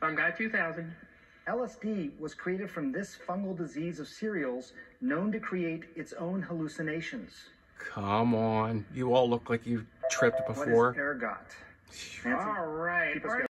Fungi 2000. LSD was created from this fungal disease of cereals known to create its own hallucinations. Come on. You all look like you've tripped before. What is ergot? All right.